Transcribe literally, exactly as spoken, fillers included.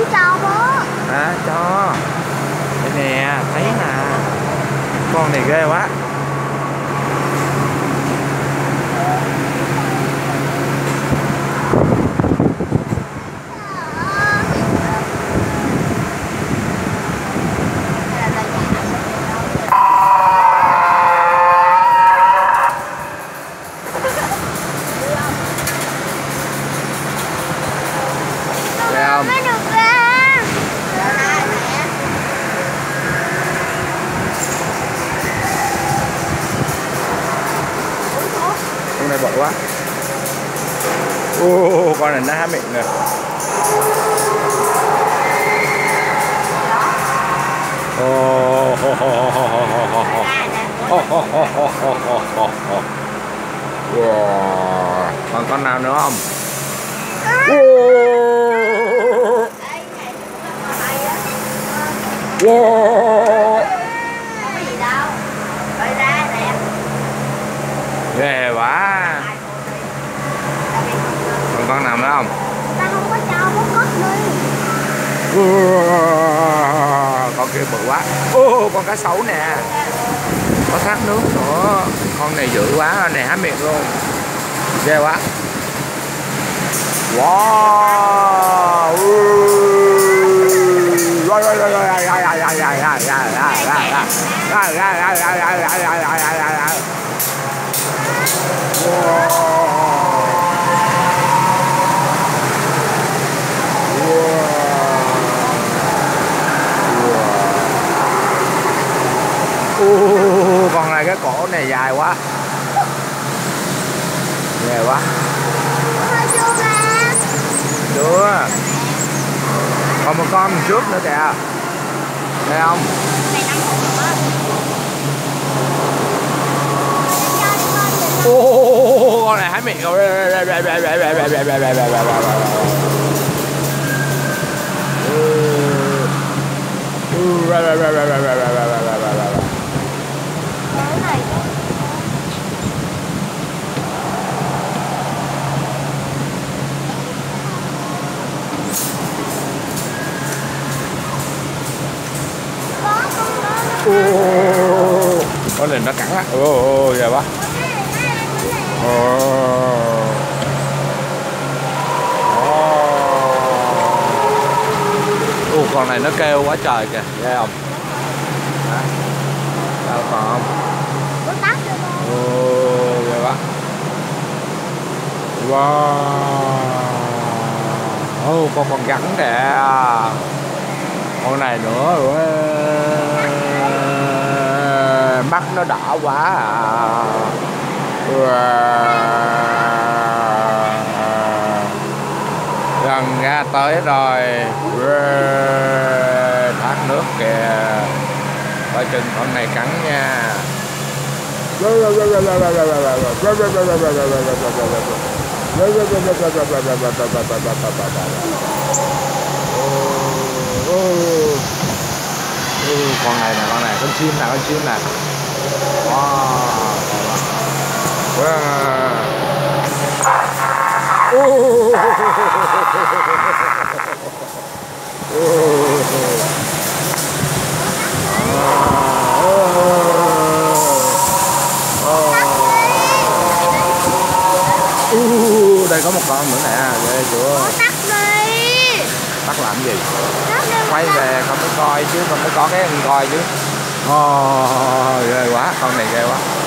cho bố. À, cho. Đây nè, thấy nè. Con này ghê quá. Con này bự quá. Ô, con này nó há miệng rồi. Ô, wow. Còn con nào nữa không? Wow. Không có gì đâu. Rồi ra nè. Ghê quá. Còn con nào nữa không? Ta không có cho bố cất đi. Con kia bự quá. Ô, con cá sấu nè. Có thác nước nữa. Con này dữ quá, con này há miệng luôn. Ghê quá. Wow. Rồi rồi rồi rồi rồi rồi rồi rồi rồi rồi rồi. Con này cái cổ này dài quá. Ghê quá. Chưa. Còn một con mình trước nữa kìa. Thấy không? Ô, con này hái miệng rồi. Oh, con này nó cắn á. Ồ, oh, ghê quá. Oh. Oh, con này nó kêu quá trời kìa, ghê không? Hả? Đâu còn không? Oh, ghê quá. Wow. Oh, con con rắn kìa. Con này nữa rồi. Mắt nó đỏ quá à. Gần ra tới rồi. Thác nước kìa. Coi chừng con này cắn nha. Con này nè, con này, con chim nè, con chim nè. Wow. Wow. Oh. Uh, đây có một con nữa nè, ghê chưa? Tắt đi. Tắt làm gì? Quay về con mới coi chứ, con mới có cái con coi chứ. Oh, ghê quá, con này ghê quá.